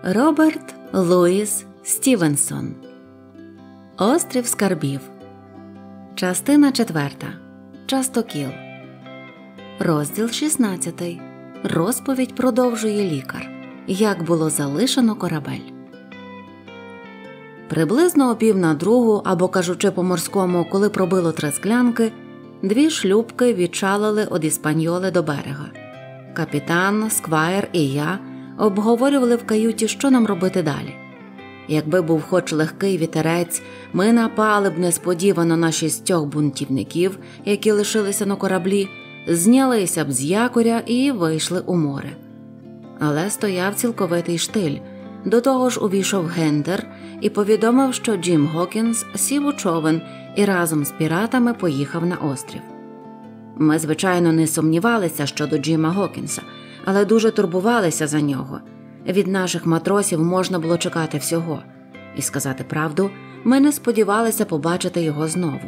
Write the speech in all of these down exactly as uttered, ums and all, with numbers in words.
Роберт Луїс Стівенсон. Острів скарбів. Частина четверта. Частокіл. Розділ шістнадцятий. Розповідь продовжує лікар. Як було залишено корабель. Приблизно о пів на другу, або кажучи по-морському, коли пробило три склянки, дві шлюпки відчалили од Іспаньоли до берега. Капітан, Сквайр і я обговорювали в каюті, що нам робити далі. Якби був хоч легкий вітерець, ми напали б несподівано на шістьох бунтівників, які лишилися на кораблі, знялися б з якоря і вийшли у море. Але стояв цілковитий штиль. До того ж увійшов Гендер і повідомив, що Джим Гокінс сів у човен і разом з піратами поїхав на острів. Ми, звичайно, не сумнівалися щодо Джима Гокінса, але дуже турбувалися за нього. Від наших матросів можна було чекати всього. І сказати правду, ми не сподівалися побачити його знову.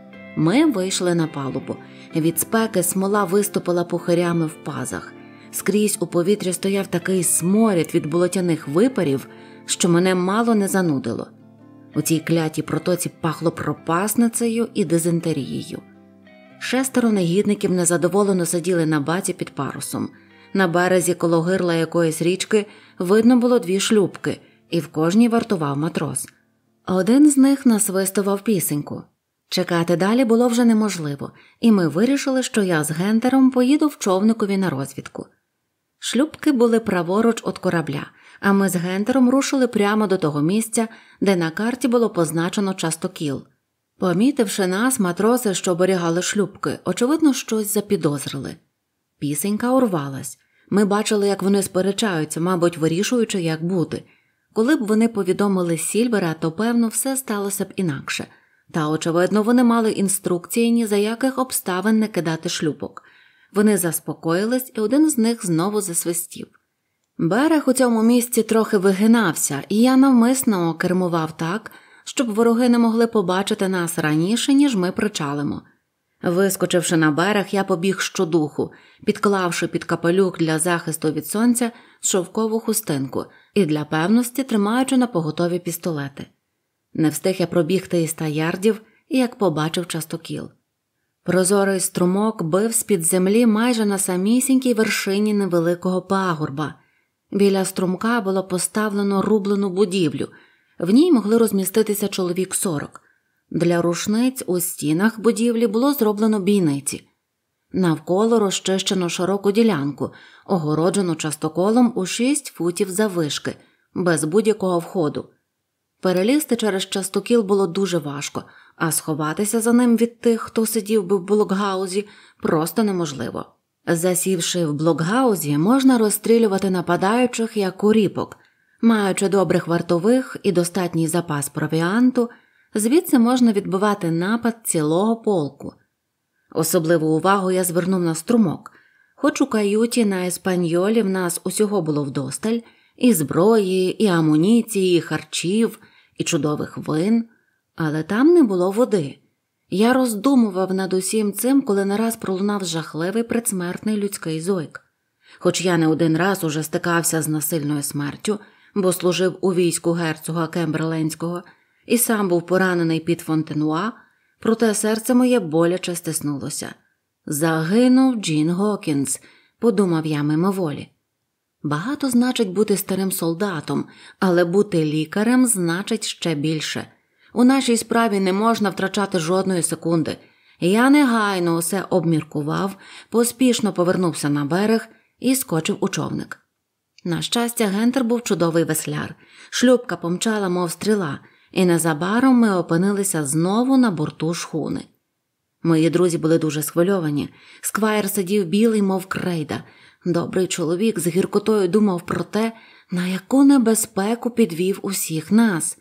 Ми вийшли на палубу. Від спеки смола виступила пухирями в пазах. Скрізь у повітрі стояв такий сморід від болотяних випарів, що мене мало не занудило. У цій клятій протоці пахло пропасницею і дизентерією. Шестеро негідників незадоволено сиділи на баці під парусом. На березі коло гирла якоїсь річки видно було дві шлюпки, і в кожній вартував матрос. Один з них насвистував пісеньку. Чекати далі було вже неможливо, і ми вирішили, що я з Гендером поїду в човникові на розвідку. Шлюпки були праворуч від корабля, а ми з Гендером рушили прямо до того місця, де на карті було позначено Частокіл. Помітивши нас, матроси, що оберігали шлюпки, очевидно, щось запідозрили. Пісенька урвалась. Ми бачили, як вони сперечаються, мабуть, вирішуючи, як бути. Коли б вони повідомили Сільвера, то, певно, все сталося б інакше. Та, очевидно, вони мали інструкції ні за яких обставин не кидати шлюпок. Вони заспокоїлись, і один з них знову засвистів. Берег у цьому місці трохи вигинався, і я навмисно кермував так, щоб вороги не могли побачити нас раніше, ніж ми причалимо. Вискочивши на берег, я побіг щодуху, підклавши під капелюх для захисту від сонця шовкову хустинку і для певності тримаючи на поготові пістолети. Не встиг я пробігти і ста ярдів, як побачив Частокіл. Прозорий струмок бив з-під землі майже на самісінькій вершині невеликого пагорба. Біля струмка було поставлено рублену будівлю. В ній могли розміститися чоловік сорок. Для рушниць у стінах будівлі було зроблено бійниці. Навколо розчищено широку ділянку, огороджену частоколом у шість футів заввишки, без будь-якого входу. Перелізти через Частокіл було дуже важко, а сховатися за ним від тих, хто сидів би в блокгаузі, просто неможливо. Засівши в блокгаузі, можна розстрілювати нападаючих як куріпок. Маючи добрих вартових і достатній запас провіанту, звідси можна відбивати напад цілого полку. Особливу увагу я звернув на струмок. Хоч у каюті на Еспаньолі в нас усього було вдосталь, і зброї, і амуніції, і харчів, і чудових вин, але там не було води. Я роздумував над усім цим, коли нараз пролунав жахливий предсмертний людський зойк. Хоч я не один раз уже стикався з насильною смертю, бо служив у війську герцога Кемберленського, і сам був поранений під Фонтенуа, проте серце моє боляче стиснулося. «Загинув Джин Гокінс», – подумав я мимоволі. Багато значить бути старим солдатом, але бути лікарем значить ще більше. У нашій справі не можна втрачати жодної секунди. Я негайно усе обміркував, поспішно повернувся на берег і скочив у човник. На щастя, Гендер був чудовий весляр. Шлюпка помчала, мов стріла, і незабаром ми опинилися знову на борту шхуни. Мої друзі були дуже схвильовані. Сквайр сидів білий, мов крейда. Добрий чоловік з гіркотою думав про те, на яку небезпеку підвів усіх нас.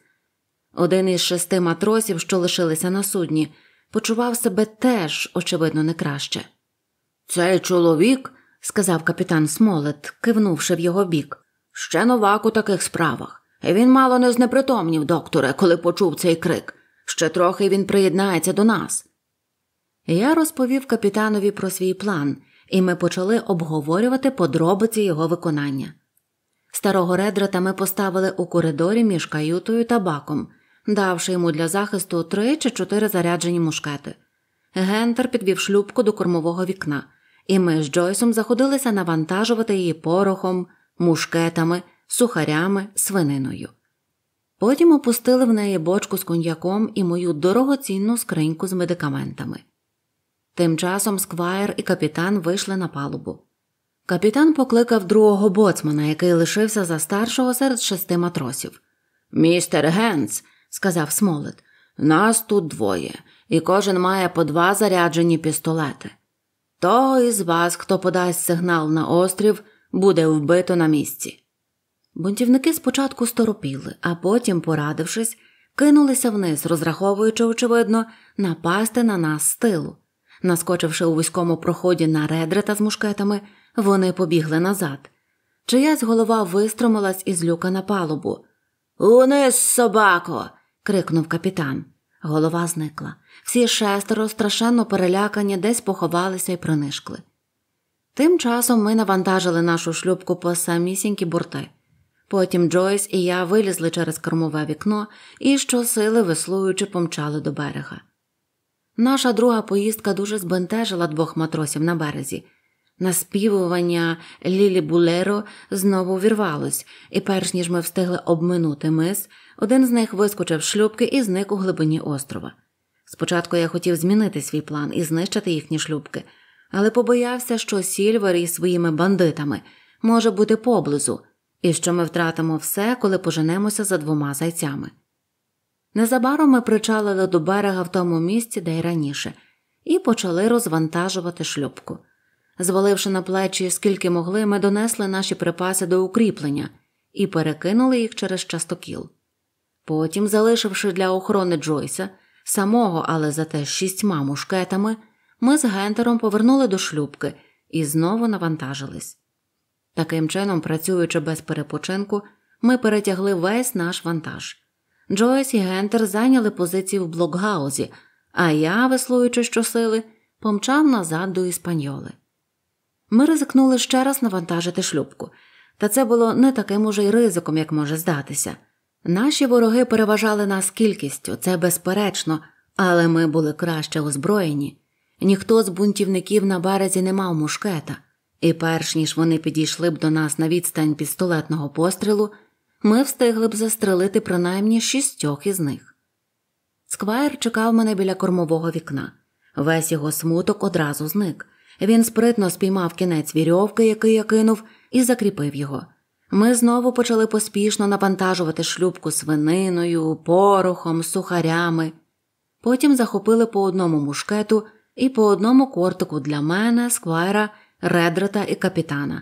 Один із шести матросів, що лишилися на судні, почував себе теж, очевидно, не краще. «Цей чоловік», – сказав капітан Смолет, кивнувши в його бік, – «ще новак у таких справах. Він мало не знепритомнів, докторе, коли почув цей крик. Ще трохи він приєднається до нас». Я розповів капітанові про свій план, і ми почали обговорювати подробиці його виконання. Старого Редрата ми поставили у коридорі між каютою та баком, давши йому для захисту три чи чотири заряджені мушкети. Гентер підвів шлюпку до кормового вікна, і ми з Джойсом заходилися навантажувати її порохом, мушкетами, сухарями, свининою. Потім опустили в неї бочку з коньяком і мою дорогоцінну скриньку з медикаментами. Тим часом Сквайр і капітан вийшли на палубу. Капітан покликав другого боцмана, який лишився за старшого серед шести матросів. «Містер Генц», – сказав Смолет, – «нас тут двоє, і кожен має по два заряджені пістолети. Того із вас, хто подасть сигнал на острів, буде вбито на місці». Бунтівники спочатку сторопіли, а потім, порадившись, кинулися вниз, розраховуючи, очевидно, напасти на нас з тилу. Наскочивши у вузькому проході на Редрата з мушкетами, вони побігли назад. Чиясь голова вистромилась із люка на палубу. «Униз, собако!» – крикнув капітан. Голова зникла. Всі шестеро, страшенно перелякані, десь поховалися і принишкли. Тим часом ми навантажили нашу шлюпку по самісінькі борти. Потім Джойс і я вилізли через кормове вікно і щосили, веслуючи, помчали до берега. Наша друга поїздка дуже збентежила двох матросів на березі. Наспівування Лілі Булеро знову вірвалось, і перш ніж ми встигли обминути мис, один з них вискочив з шлюпки і зник у глибині острова. Спочатку я хотів змінити свій план і знищити їхні шлюпки, але побоявся, що Сільвер із своїми бандитами може бути поблизу, і що ми втратимо все, коли поженемося за двома зайцями. Незабаром ми причалили до берега в тому місці, де й раніше, і почали розвантажувати шлюпку. Зваливши на плечі скільки могли, ми донесли наші припаси до укріплення і перекинули їх через частокіл. Потім, залишивши для охорони Джойса, самого, але зате шістьма мушкетами, ми з Гентером повернули до шлюпки і знову навантажились. Таким чином, працюючи без перепочинку, ми перетягли весь наш вантаж. Джойс і Гентер зайняли позиції в блокгаузі, а я, веслуючи щосили, помчав назад до Іспаньоли. Ми ризикнули ще раз навантажити шлюпку, та це було не таким уже й ризиком, як може здатися. Наші вороги переважали нас кількістю, це безперечно, але ми були краще озброєні. Ніхто з бунтівників на березі не мав мушкета, і перш ніж вони підійшли б до нас на відстань пістолетного пострілу, ми встигли б застрелити принаймні шістьох із них. Сквайр чекав мене біля кормового вікна. Весь його смуток одразу зник. Він спритно спіймав кінець вірьовки, який я кинув, і закріпив його. Ми знову почали поспішно навантажувати шлюпку свининою, порохом, сухарями. Потім захопили по одному мушкету і по одному кортику для мене, Сквайра, Редрата і капітана.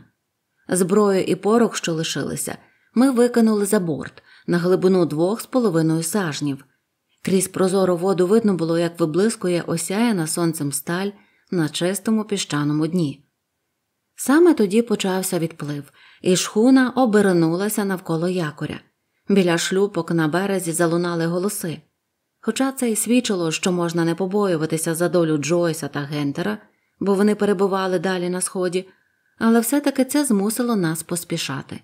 Зброю і порох, що лишилися, ми викинули за борт на глибину двох з половиною сажнів. Крізь прозору воду видно було, як виблискує осяяна сонцем сталь на чистому піщаному дні. Саме тоді почався відплив, і шхуна обернулася навколо якоря. Біля шлюпок на березі залунали голоси. Хоча це й свідчило, що можна не побоюватися за долю Джойса та Гентера, бо вони перебували далі на сході, але все-таки це змусило нас поспішати.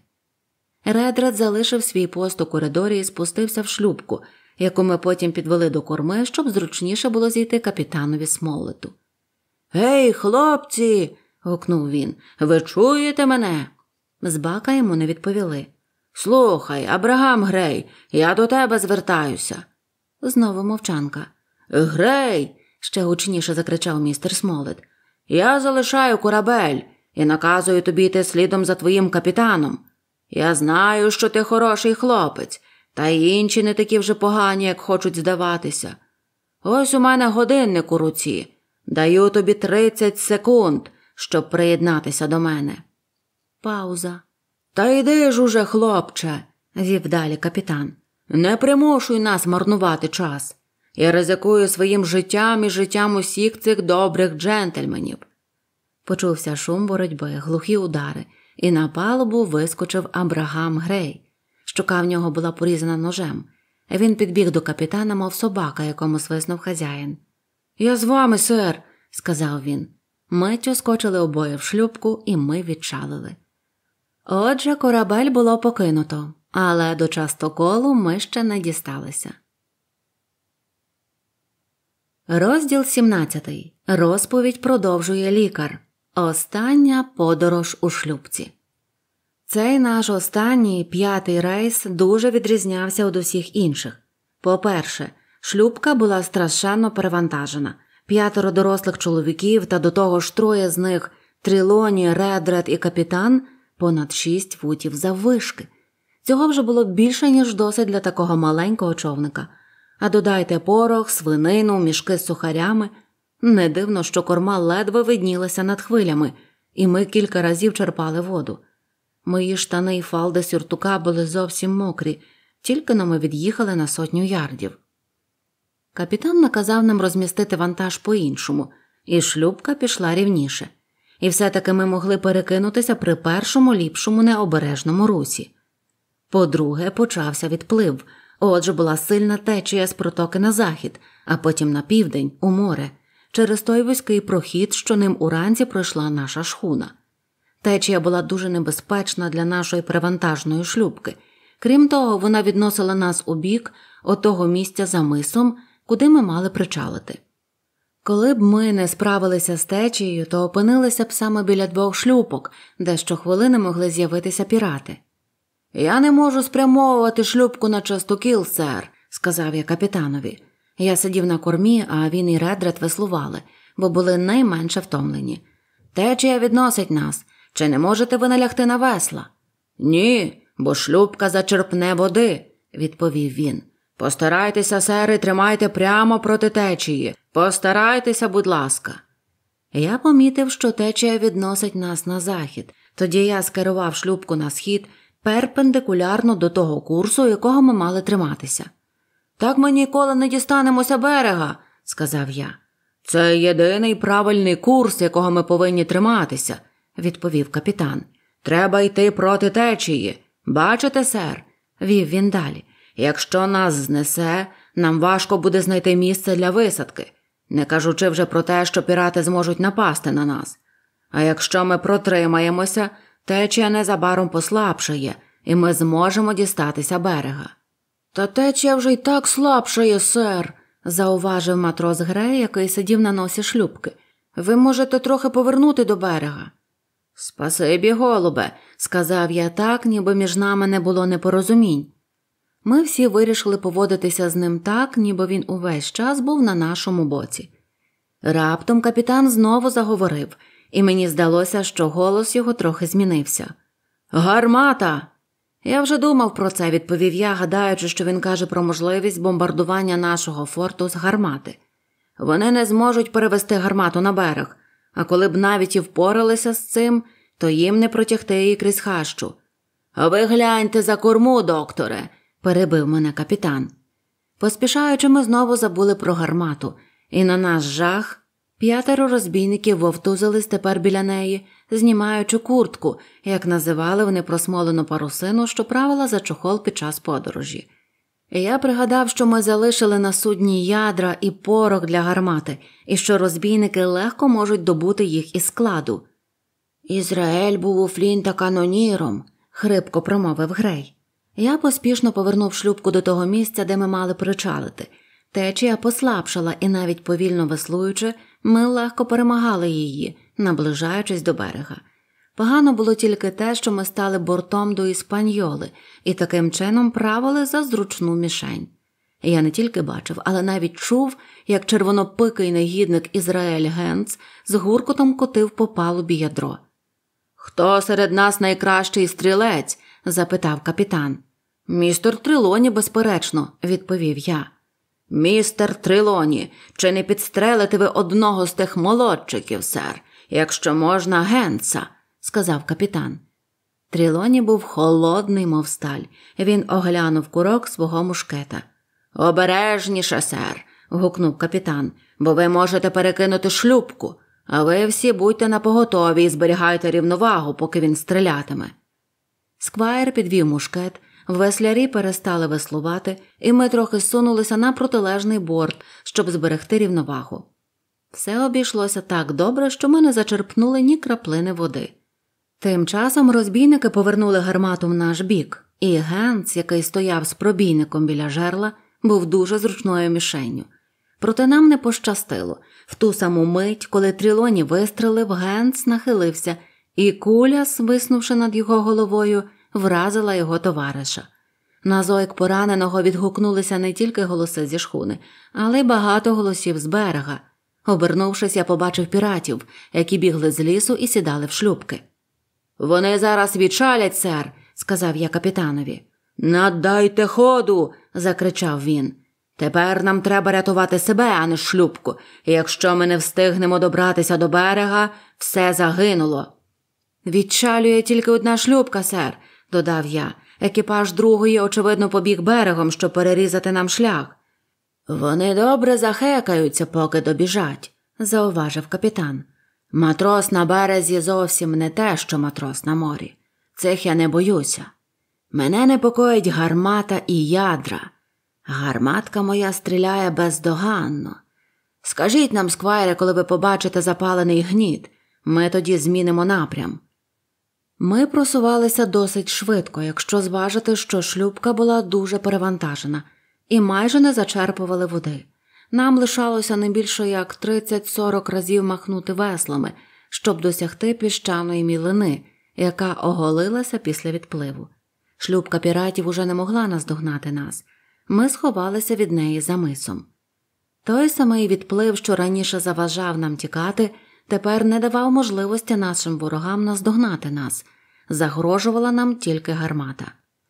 Редрат залишив свій пост у коридорі і спустився в шлюпку, яку ми потім підвели до корми, щоб зручніше було зійти капітанові Смоллету. «Гей, хлопці!» – гукнув він. «Ви чуєте мене?» З бака йому не відповіли. «Слухай, Абрагам Грей, я до тебе звертаюся». Знову мовчанка. «Грей!» – ще гучніше закричав містер Смоллет. «Я залишаю корабель і наказую тобі йти слідом за твоїм капітаном. Я знаю, що ти хороший хлопець, та й інші не такі вже погані, як хочуть здаватися. Ось у мене годинник у руці. Даю тобі тридцять секунд, щоб приєднатися до мене». Пауза. «Та йди ж уже, хлопче», – вів далі капітан. «Не примушуй нас марнувати час. Я ризикую своїм життям і життям усіх цих добрих джентльменів». Почувся шум боротьби, глухі удари, і на палубу вискочив Абрагам Грей. Щока в нього була порізана ножем. Він підбіг до капітана, мов собака, якому свиснув хазяїн. «Я з вами, сер», – сказав він. Миттю скочили обоє в шлюпку, і ми відчалили. Отже, корабель було покинуто, але до Частоколу ми ще не дісталися. Розділ сімнадцятий. Розповідь продовжує лікар. Остання подорож у шлюпці. Цей наш останній, п'ятий рейс дуже відрізнявся від усіх інших. По-перше, шлюпка була страшенно перевантажена. П'ятеро дорослих чоловіків та до того ж троє з них – Трелоні, Редред і капітан – понад шість футів заввишки. Цього вже було більше, ніж досить для такого маленького човника. А додайте порох, свинину, мішки з сухарями. Не дивно, що корма ледве виднілася над хвилями, і ми кілька разів черпали воду. Мої штани й фалди сюртука були зовсім мокрі, тільки но ми від'їхали на сотню ярдів. Капітан наказав нам розмістити вантаж по-іншому, і шлюпка пішла рівніше. І все-таки ми могли перекинутися при першому ліпшому необережному русі. По-друге, почався відплив. Отже, була сильна течія з протоки на захід, а потім на південь, у море, через той вузький прохід, що ним уранці пройшла наша шхуна. Течія була дуже небезпечна для нашої перевантажної шлюпки. Крім того, вона відносила нас у бік от того місця за мисом, куди ми мали причалити. Коли б ми не справилися з течією, то опинилися б саме біля двох шлюпок, де щохвилини могли з'явитися пірати. «Я не можу спрямовувати шлюпку на Частокіл, сер», – сказав я капітанові. Я сидів на кормі, а він і Редред веслували, бо були найменше втомлені. «Течія відносить нас. Чи не можете ви налягти на весла?» «Ні, бо шлюпка зачерпне води», – відповів він. «Постарайтеся, сери, тримайте прямо проти течії. Постарайтеся, будь ласка». Я помітив, що течія відносить нас на захід. Тоді я скерував шлюпку на схід, перпендикулярно до того курсу, якого ми мали триматися. «Так ми ніколи не дістанемося берега», – сказав я. «Це єдиний правильний курс, якого ми повинні триматися», – відповів капітан. «Треба йти проти течії. Бачите, сер?» – вів він далі. «Якщо нас знесе, нам важко буде знайти місце для висадки, не кажучи вже про те, що пірати зможуть напасти на нас. А якщо ми протримаємося, течія незабаром послабшає, і ми зможемо дістатися берега». «Та течія вже й так слабшає, сер», – зауважив матрос Грей, який сидів на носі шлюпки. «Ви можете трохи повернути до берега». «Спасибі, голубе», – сказав я так, ніби між нами не було непорозумінь. Ми всі вирішили поводитися з ним так, ніби він увесь час був на нашому боці. Раптом капітан знову заговорив, і мені здалося, що голос його трохи змінився. «Гармата!» «Я вже думав про це», – відповів я, гадаючи, що він каже про можливість бомбардування нашого форту з гармати. «Вони не зможуть перевести гармату на берег, а коли б навіть і впоралися з цим, то їм не протягти її крізь хащу». «А ви гляньте за корму, докторе», – перебив мене капітан. Поспішаючи, ми знову забули про гармату, і на наш жах п'ятеро розбійників вовтузились тепер біля неї, знімаючи куртку, як називали вони просмолену парусину, що правила за чохол під час подорожі. І я пригадав, що ми залишили на судні ядра і порох для гармати, і що розбійники легко можуть добути їх із складу. «Ізраїль був у Флінта каноніром», – хрипко промовив Грей. Я поспішно повернув шлюпку до того місця, де ми мали причалити. Течія послабшала, і навіть повільно веслуючи, ми легко перемагали її, наближаючись до берега. Погано було тільки те, що ми стали бортом до Іспаньоли і таким чином правили за зручну мішень. Я не тільки бачив, але навіть чув, як червонопикий негідник Ізраїль Генц з гуркотом котив по палубі ядро. «Хто серед нас найкращий стрілець?» – запитав капітан. «Містер Трелоні, безперечно», – відповів я. «Містер Трелоні, чи не підстрелите ви одного з тих молодчиків, сер, якщо можна, Генца?» – сказав капітан. Трелоні був холодний, мов сталь. Він оглянув курок свого мушкета. «Обережніше, сер», – гукнув капітан, – «бо ви можете перекинути шлюпку, а ви всі будьте напоготові і зберігайте рівновагу, поки він стрілятиме». Сквайр підвів мушкет, веслярі перестали веслувати, і ми трохи сунулися на протилежний борт, щоб зберегти рівновагу. Все обійшлося так добре, що ми не зачерпнули ні краплини води. Тим часом розбійники повернули гармату в наш бік, і Генц, який стояв з пробійником біля жерла, був дуже зручною мішенню. Проте нам не пощастило. В ту саму мить, коли Трілоні вистрелив, Генц нахилився, і куля, свиснувши над його головою, вразила його товариша. На зойк пораненого відгукнулися не тільки голоси зі шхуни, але й багато голосів з берега. Обернувшись, я побачив піратів, які бігли з лісу і сідали в шлюпки. «Вони зараз відчалять, сер», – сказав я капітанові. «Наддайте ходу!» – закричав він. «Тепер нам треба рятувати себе, а не шлюпку. І якщо ми не встигнемо добратися до берега, все загинуло». «Відчалює тільки одна шлюпка, сер», – додав я. «Екіпаж другої, очевидно, побіг берегом, щоб перерізати нам шлях». «Вони добре захекаються, поки добіжать», – зауважив капітан. «Матрос на березі зовсім не те, що матрос на морі. Цих я не боюся. Мене непокоїть гармата і ядра. Гарматка моя стріляє бездоганно. Скажіть нам, сквайре, коли ви побачите запалений гніт. Ми тоді змінимо напрям». Ми просувалися досить швидко, якщо зважити, що шлюпка була дуже перевантажена, і майже не зачерпували води. Нам лишалося не більше як тридцять-сорок разів махнути веслами, щоб досягти піщаної мілини, яка оголилася після відпливу. Шлюпка піратів уже не могла наздогнати нас. Ми сховалися від неї за мисом. Той самий відплив, що раніше заважав нам тікати, тепер не давав можливості нашим ворогам наздогнати нас. Загрожувала нам тільки гармата.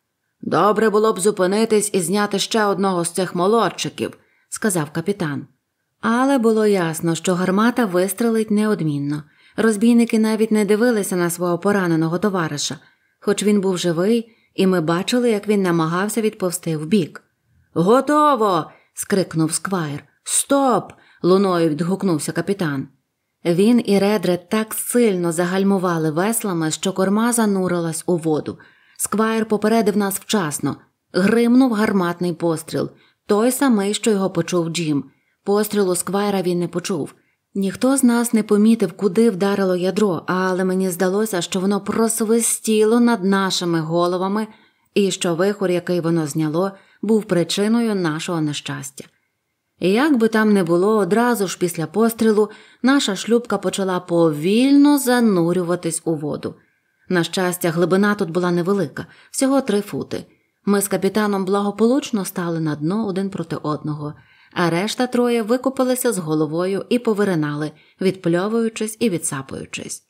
«Добре було б зупинитись і зняти ще одного з цих молодчиків», – сказав капітан. Але було ясно, що гармата вистрелить неодмінно. Розбійники навіть не дивилися на свого пораненого товариша, хоч він був живий, і ми бачили, як він намагався відповсти вбік. «Готово!» – скрикнув сквайр. «Стоп!» – луною відгукнувся капітан. Він і Редред так сильно загальмували веслами, що корма занурилась у воду. Сквайр попередив нас вчасно. Гримнув гарматний постріл. Той самий, що його почув Джим. Пострілу сквайра він не почув. Ніхто з нас не помітив, куди вдарило ядро, але мені здалося, що воно просвистіло над нашими головами і що вихор, який воно зняло, був причиною нашого нещастя. І як би там не було, одразу ж після пострілу наша шлюпка почала повільно занурюватись у воду. На щастя, глибина тут була невелика, всього три фути. Ми з капітаном благополучно стали на дно один проти одного, а решта троє викопалися з головою і повиринали, відпльовуючись і відсапуючись.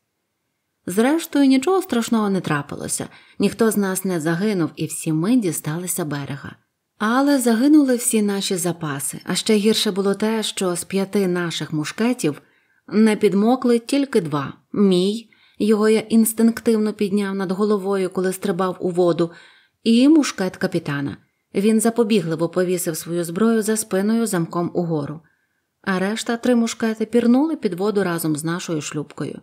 Зрештою, нічого страшного не трапилося, ніхто з нас не загинув, і всі ми дісталися берега. Але загинули всі наші запаси, а ще гірше було те, що з п'яти наших мушкетів не підмокли тільки два. Мій, його я інстинктивно підняв над головою, коли стрибав у воду, і мушкет капітана. Він запобігливо повісив свою зброю за спиною замком угору. А решта три мушкети пірнули під воду разом з нашою шлюпкою.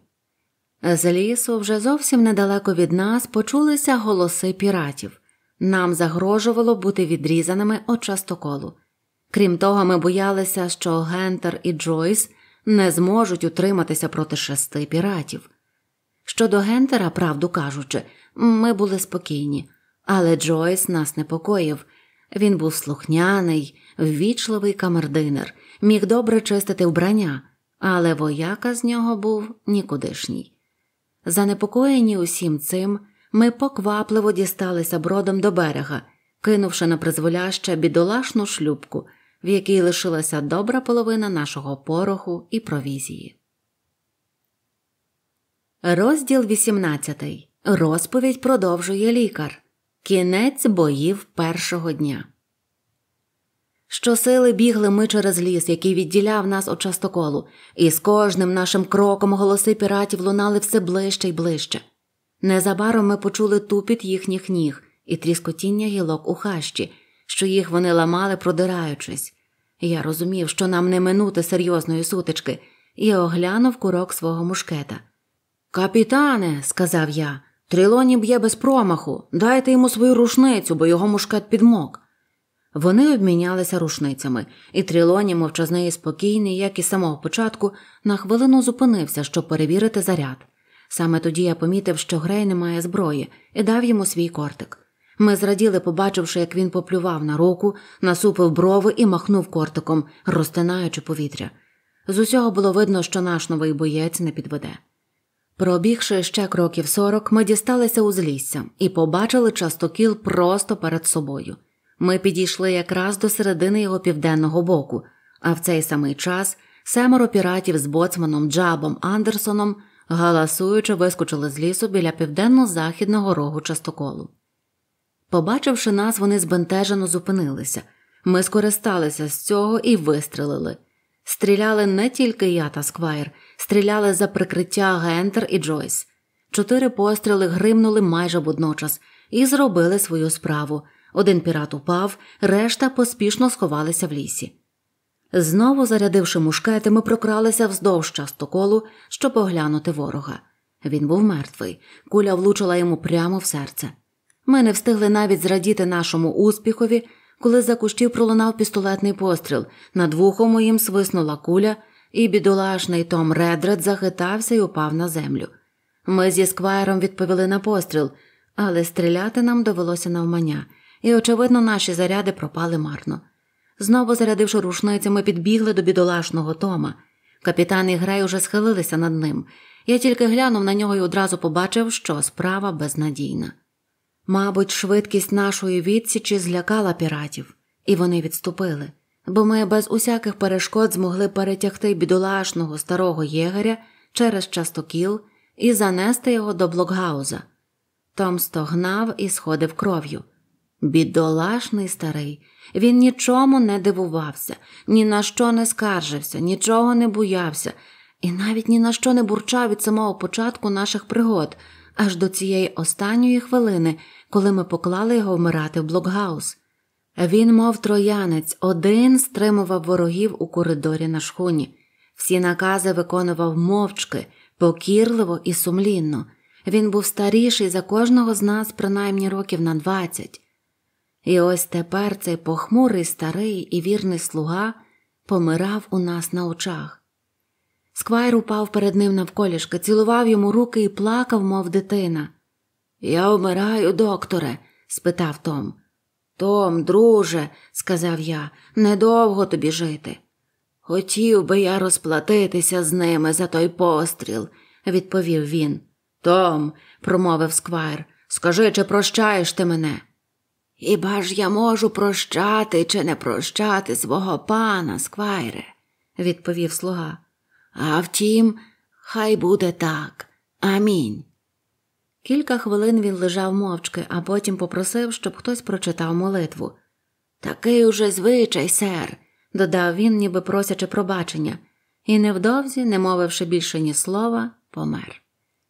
З лісу, вже зовсім недалеко від нас, почулися голоси піратів. Нам загрожувало бути відрізаними від частоколу. Крім того, ми боялися, що Гентер і Джойс не зможуть утриматися проти шести піратів. Щодо Гентера, правду кажучи, ми були спокійні, але Джойс нас непокоїв. Він був слухняний, ввічливий камердинер, міг добре чистити вбрання, але вояка з нього був нікудишній. Занепокоєні усім цим, ми поквапливо дісталися бродом до берега, кинувши на призволяще бідолашну шлюпку, в якій лишилася добра половина нашого пороху і провізії. Розділ вісімнадцятий. Розповідь продовжує лікар. Кінець боїв першого дня. Щосили бігли ми через ліс, який відділяв нас від частоколу, і з кожним нашим кроком голоси піратів лунали все ближче й ближче. Незабаром ми почули тупіт їхніх ніг і тріскотіння гілок у хащі, що їх вони ламали, продираючись. Я розумів, що нам не минути серйозної сутички, і оглянув курок свого мушкета. «Капітане», – сказав я, – «Трілоні б'є без промаху, дайте йому свою рушницю, бо його мушкет підмок». Вони обмінялися рушницями, і Трілоні, мовчазний і спокійний, як і з самого початку, на хвилину зупинився, щоб перевірити заряд. Саме тоді я помітив, що Грей не має зброї, і дав йому свій кортик. Ми зраділи, побачивши, як він поплював на руку, насупив брови і махнув кортиком, розтинаючи повітря. З усього було видно, що наш новий боєць не підведе. Пробігши ще кроків сорок, ми дісталися узлісся і побачили частокіл просто перед собою. Ми підійшли якраз до середини його південного боку, а в цей самий час семеро піратів з боцманом Джабом Андерсоном галасуючи вискочили з лісу біля південно-західного рогу частоколу. Побачивши нас, вони збентежено зупинилися. Ми скористалися з цього і вистрелили. Стріляли не тільки я та Сквайр, стріляли за прикриття Гентер і Джойс. Чотири постріли гримнули майже водночас і зробили свою справу. Один пірат упав, решта поспішно сховалися в лісі. Знову зарядивши мушкети, ми прокралися вздовж частоколу, щоб оглянути ворога. Він був мертвий, куля влучила йому прямо в серце. Ми не встигли навіть зрадіти нашому успіхові, коли за кущів пролунав пістолетний постріл, над вухом моїм свиснула куля, і бідолашний Том Редред захитався і упав на землю. Ми зі Сквайром відповіли на постріл, але стріляти нам довелося навмання, і, очевидно, наші заряди пропали марно. Знову зарядивши рушниці, ми підбігли до бідолашного Тома. Капітан і Грей уже схилилися над ним. Я тільки глянув на нього і одразу побачив, що справа безнадійна. Мабуть, швидкість нашої відсічі злякала піратів, і вони відступили, бо ми без усяких перешкод змогли перетягти бідолашного старого єгеря через частокіл і занести його до блокгауза. Том стогнав і сходив кров'ю. Бідолашний старий. Він нічому не дивувався, ні на що не скаржився, нічого не боявся і навіть ні на що не бурчав від самого початку наших пригод, аж до цієї останньої хвилини, коли ми поклали його вмирати в блокгаус. Він, мов троянець, один стримував ворогів у коридорі на шхуні. Всі накази виконував мовчки, покірливо і сумлінно. Він був старіший за кожного з нас принаймні років на двадцять. І ось тепер цей похмурий старий і вірний слуга помирав у нас на очах. Сквайр упав перед ним навколішки, цілував йому руки і плакав, мов дитина. «Я вмираю, докторе?» – спитав Том. «Том, друже», – сказав я, – «недовго тобі жити». «Хотів би я розплатитися з ними за той постріл», – відповів він. «Том», – промовив Сквайр, – «скажи, чи прощаєш ти мене?» «Хіба ж я можу прощати чи не прощати свого пана, Сквайре?» – відповів слуга. «А втім, хай буде так. Амінь». Кілька хвилин він лежав мовчки, а потім попросив, щоб хтось прочитав молитву. «Такий уже звичай, сер», – додав він, ніби просячи пробачення, і невдовзі, не мовивши більше ні слова, помер.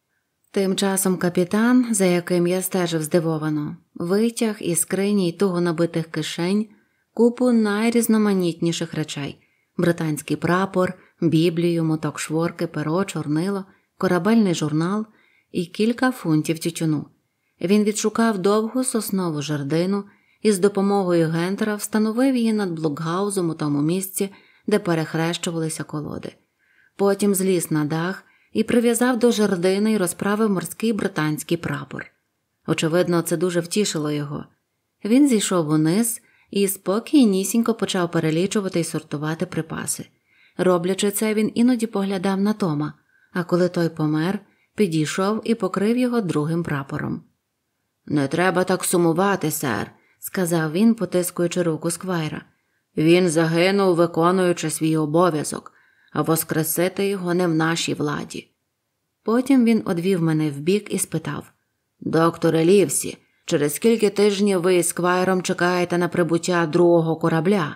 Тим часом капітан, за яким я стежив здивовано, витяг із скрині й туго набитих кишень купу найрізноманітніших речей – британський прапор, біблію, моток шворки, перо, чорнило, корабельний журнал і кілька фунтів тютюну. Він відшукав довгу соснову жердину і з допомогою Гентера встановив її над блокгаузом у тому місці, де перехрещувалися колоди. Потім зліз на дах і прив'язав до жердини і розправив морський британський прапор. Очевидно, це дуже втішило його. Він зійшов униз і спокійнісінько почав перелічувати і сортувати припаси. Роблячи це, він іноді поглядав на Тома, а коли той помер, підійшов і покрив його другим прапором. «Не треба так сумувати, сер», – сказав він, потискуючи руку Сквайра. «Він загинув, виконуючи свій обов'язок, а воскресити його не в нашій владі». Потім він одвів мене вбік і спитав: «Докторе Лівсі, через скільки тижнів ви із Сквайром чекаєте на прибуття другого корабля?»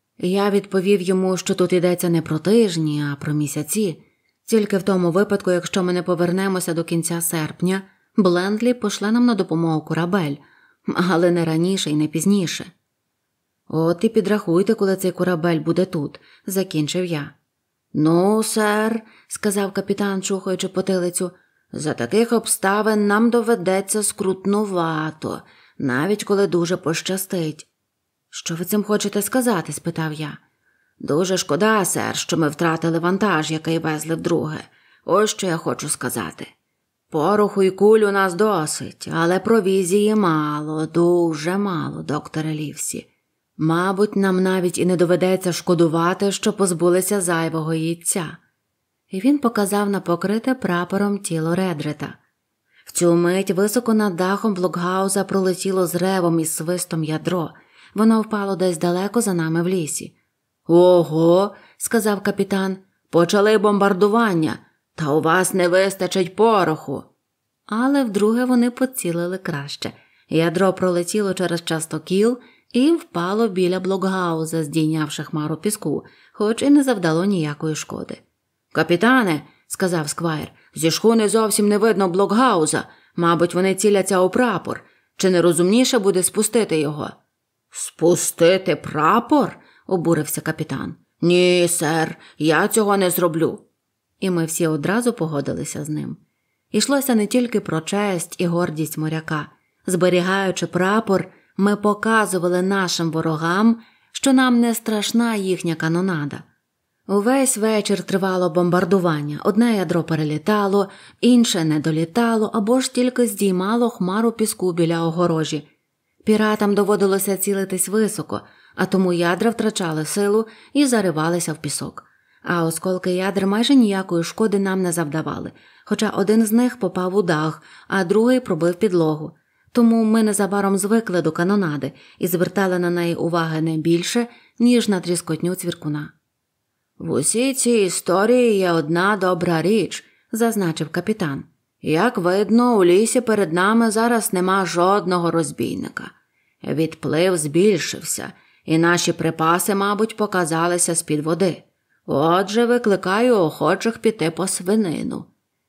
Я відповів йому, що тут йдеться не про тижні, а про місяці. Тільки в тому випадку, якщо ми не повернемося до кінця серпня, Блендлі пошле нам на допомогу корабель, але не раніше і не пізніше. «От і підрахуйте, коли цей корабель буде тут», – закінчив я. «Ну, сер», – сказав капітан, чухаючи потилицю, – «за таких обставин нам доведеться скрутнувато, навіть коли дуже пощастить». «Що ви цим хочете сказати?» – спитав я. «Дуже шкода, сер, що ми втратили вантаж, який везли вдруге. Ось що я хочу сказати». Пороху й куль у нас досить, але провізії мало, дуже мало, докторе Лівсі. Мабуть, нам навіть і не доведеться шкодувати, що позбулися зайвого яйця». І він показав на покрите прапором тіло Редрета. В цю мить високо над дахом блокгауза пролетіло з ревом і свистом ядро. Воно впало десь далеко за нами в лісі. «Ого!» – сказав капітан. «Почали бомбардування, та у вас не вистачить пороху». Але вдруге вони поцілили краще. Ядро пролетіло через частокіл і впало біля блокгауза, здійнявши хмару піску, хоч і не завдало ніякої шкоди. «Капітане», – сказав Сквайр, – «зі шхуни зовсім не видно блокгауза. Мабуть, вони ціляться у прапор. Чи не розумніше буде спустити його?» «Спустити прапор?» – обурився капітан. «Ні, сер, я цього не зроблю». І ми всі одразу погодилися з ним. Ішлося не тільки про честь і гордість моряка. Зберігаючи прапор, ми показували нашим ворогам, що нам не страшна їхня канонада. Увесь вечір тривало бомбардування. Одне ядро перелітало, інше не долітало або ж тільки здіймало хмару піску біля огорожі. Піратам доводилося цілитись високо, а тому ядра втрачали силу і заривалися в пісок. А осколки ядер майже ніякої шкоди нам не завдавали, хоча один з них попав у дах, а другий пробив підлогу. Тому ми незабаром звикли до канонади і звертали на неї уваги не більше, ніж на тріскотню цвіркуна. «В усій цій історії є одна добра річ», – зазначив капітан. «Як видно, у лісі перед нами зараз нема жодного розбійника. Відплив збільшився, і наші припаси, мабуть, показалися з-під води. Отже, викликаю охочих піти по свинину».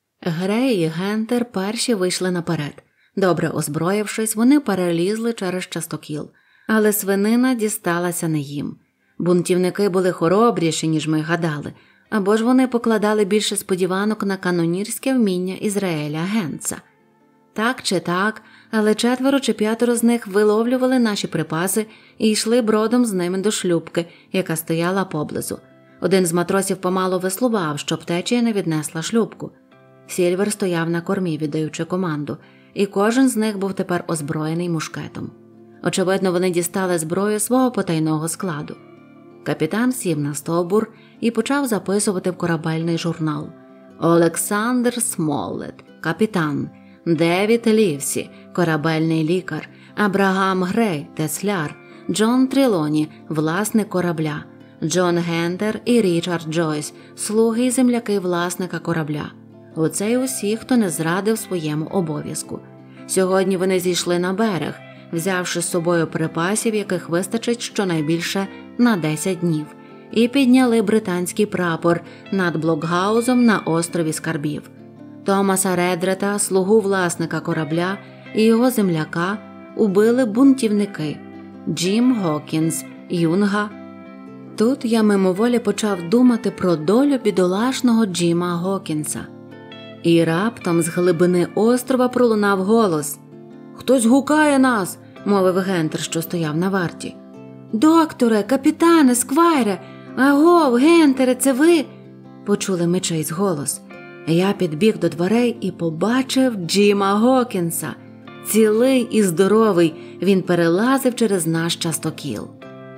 Грей і Гентер перші вийшли наперед. Добре озброївшись, вони перелізли через частокіл, але свинина дісталася не їм. Бунтівники були хоробріші, ніж ми гадали, або ж вони покладали більше сподіванок на канонірське вміння Ізраїля Генца. Так чи так, але четверо чи п'ятеро з них виловлювали наші припаси і йшли бродом з ними до шлюпки, яка стояла поблизу. Один з матросів помало веслував, щоб течія не віднесла шлюпку. Сільвер стояв на кормі, віддаючи команду, і кожен з них був тепер озброєний мушкетом. Очевидно, вони дістали зброю свого потайного складу. Капітан сів на стовбур і почав записувати в корабельний журнал. Олександр Смоллет, капітан, Девід Лівсі, корабельний лікар, Абрагам Грей, тесляр, Джон Трелоні, власник корабля, Джон Гентер і Річард Джойс, слуги й земляки власника корабля. Оце й усі, хто не зрадив своєму обов'язку. Сьогодні вони зійшли на берег, взявши з собою припасів, яких вистачить щонайбільше на десять днів, і підняли британський прапор над блокгаузом на острові Скарбів. Томаса Редрета, слугу власника корабля, і його земляка убили бунтівники Джим Гокінс, Юнга. Тут я мимоволі почав думати про долю бідолашного Джима Гокінса. І раптом з глибини острова пролунав голос. «Хтось гукає нас!» – мовив Гентер, що стояв на варті. «Докторе, капітане, Сквайре! Агов, Гентере, це ви?» – почули ми чийсь голос. Я підбіг до дверей і побачив Джима Гокінса. Цілий і здоровий, він перелазив через наш частокіл.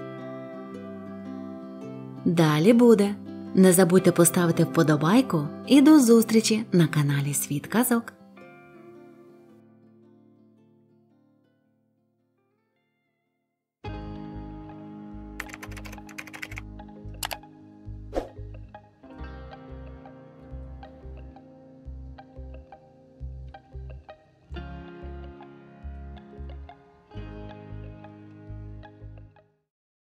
Далі буде. Не забудьте поставити вподобайку і до зустрічі на каналі Світ Казок.